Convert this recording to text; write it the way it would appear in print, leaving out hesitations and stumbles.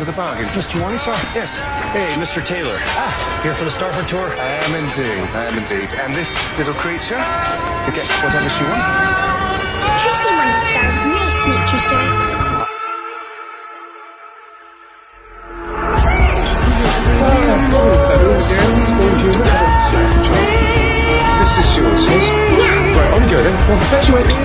with a bargain. Mr. Warning, sir? Yes. Hey, Mr. Taylor. Here for the Starford tour? I am indeed. And this little creature gets whatever she wants. Trixie Monster. Nice to meet you, sir. This is yours, yes? Yeah. Right, on you go then. Well, perpetuate the